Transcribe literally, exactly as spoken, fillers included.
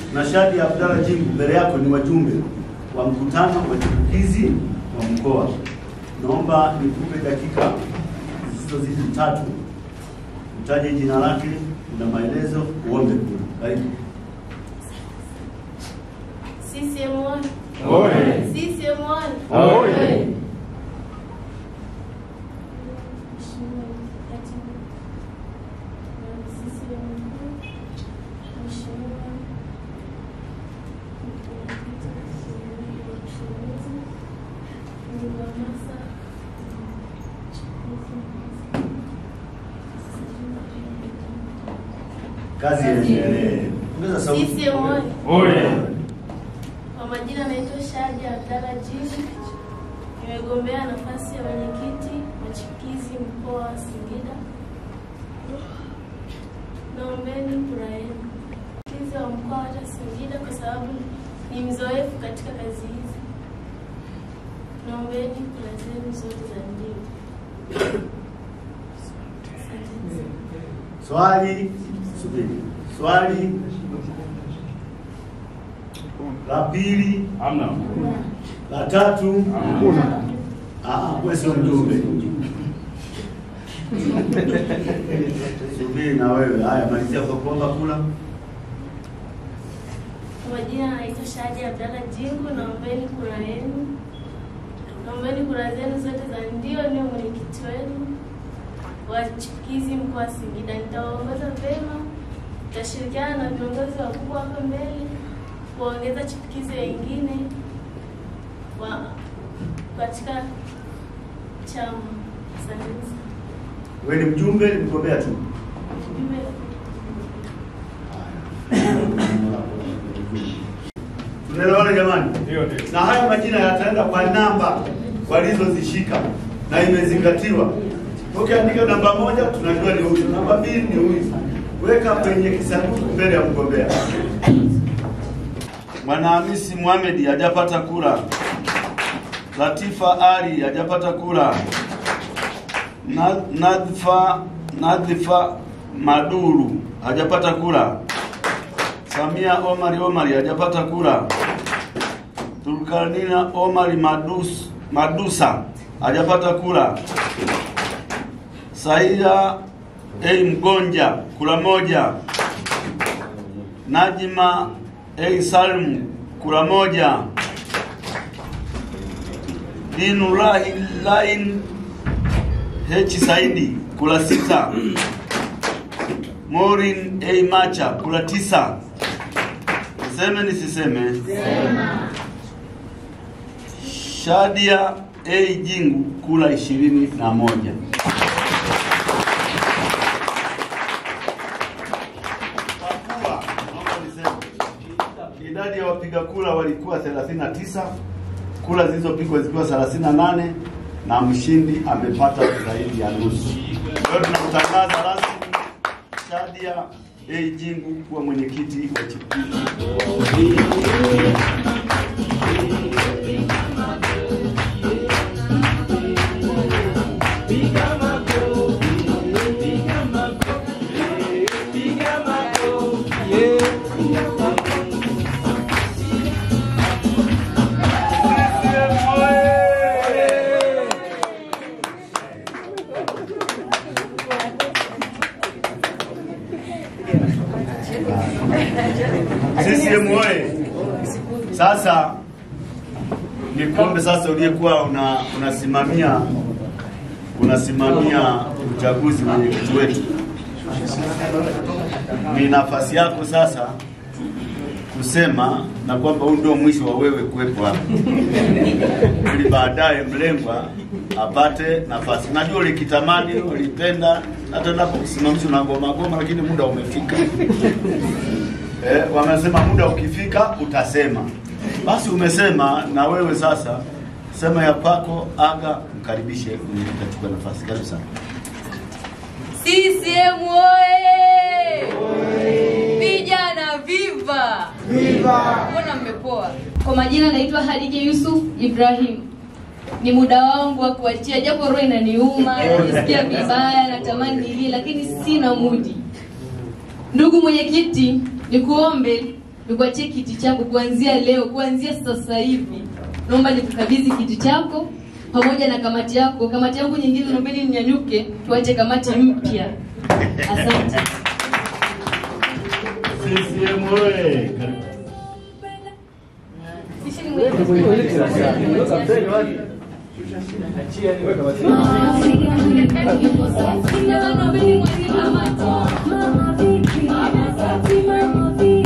na Shadya Abdalah Jingu mbele yako ni wajumbe wa mkutano wa chipukizi wa mkoa. Naomba nikupe dakika zisizozidi tatu. Utaje jina lake na maelezo, uombe kura. Karibu. C C M one. Oye. C C M one. Oye. Kazi yenyewe. Ongeza sauti. C C M one. Oye. Kwa majina naitwa Shadya Abdalah Jingu. Nimegombea nafasi ya mwenyekiti wa chipukizi mkoa wa Singida. Naombeni kura yenu. Chipukizi wa mkoa wa Singida kwa sababu ni mzoefu katika kazi hizi. Naombeni kura zenu zote za ndio. Swali, subiri. Swali la pili, Hamna. la tatu, Hamna. ah, wewe sio mjumbe. Subiri na wewe. Haya, malizia kwa kuomba kula. Kwa majina naitwa Shadya Abdalah Jingu. Naombeni kura yenu. Naombeni kura zenu zote za ndio niwe mwenyekiti wenu wa chipukizi mkoa wa Singida. Nitawaongoza vema. Tutashirikiana na viongozi wakubwa hapa mbele kuongeza chipukizi wengine wa katika chama. Asante sana. Wewe ni mjumbe, ni mgombea tu? Mjumbe. Tunaelewana jamani? Ndio ndio. Na haya majina yataenda kwa namba walizozishika na imezingatiwa. Ukiandika namba moja tunajua ni huyu, namba mbili ni huyu. Weka kwenye kisanduku mbele ya mgombea. Mwanahamisi Mohamed hajapata kura. Latifa Ali hajapata kura. Nadhifa Nadhifa Maduru hajapata kura. Samia Omari Omari hajapata kura. Turkanina Omari Madus Madusa hajapata kura. Saida A Mgonja kura moja. Najima A Salmu kura moja. Dinulahi Lain H Saidi kura sita. Morin A Macha kura tisa. Seme nisiseme? Sema. Shadya A Jingu kura ishirini na moja. Idadi ya wapiga kura walikuwa thelathini na tisa, kura zilizopigwa zilikuwa thelathini na nane na mshindi amepata zaidi ya nusu. Leo tunatangaza rasmi Shadya A Jingu kuwa mwenyekiti wa chipukizi. C C M oye. Sasa nikombe sasa uliyekuwa una unasimamia unasimamia uchaguzi mwenyekiti wetu. Ni nafasi yako sasa kusema na kwamba huu ndio mwisho wa wewe kuwepo hapa. Ili baadaye mlengwa apate nafasi. Najua ulikitamani, ulipenda hata napokusimamishwa na ngoma ngoma, lakini muda umefika. Eh, wamesema muda ukifika utasema. Basi umesema, na wewe sasa sema ya pako, aga mkaribishe utachukua nafasi. Karibu sana. C C M oye! Vijana viva! Viva! Mbona mmepoa? Kwa majina naitwa Hadija Yusuf Ibrahim. Ni muda wangu wa kuachia, japo roho inaniuma, najisikia vibaya, natamani nilie, lakini sina mudi. Ndugu mwenyekiti, nikuombe nikuachie kiti chako kuanzia leo, kuanzia sasa hivi. Naomba nikukabidhi kiti chako pamoja na kamati yako. Kamati yangu nyingine naomba ninyanyuke, tuache kamati mpya. Asante. C C M oye. Mama,